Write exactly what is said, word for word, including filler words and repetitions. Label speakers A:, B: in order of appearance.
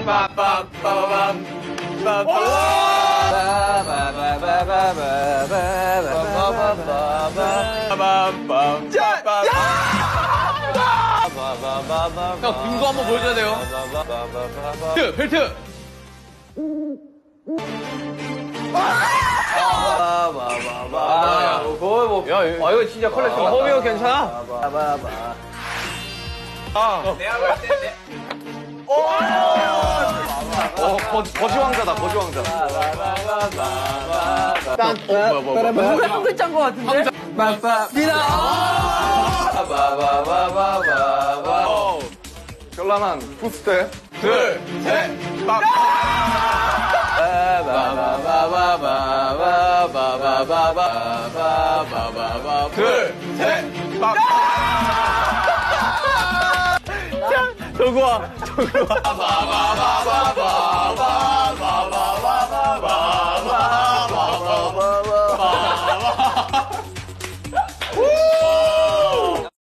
A: 형, 빙고 한번 보여줘야 돼요. 벨트, 벨트.
B: 아, 거의 뭐. 야, 아, 이거 진짜 컬렉션. 허비 형 괜찮아? 아. 내가 볼 때. 어, 거지, 거지 왕자다, 거지 왕자.
A: 딴, 뭐, 뭐, 뭐.
C: 누가 한 글자인 것 같은데? 빠빠, 비나!
B: 바바바바바바. 현란한 부스트.
A: 둘, 셋, 빡.
B: 바바바바바바바바바바바바바바.
A: 둘, 셋, 빡.
B: 저거 와, 저거 와.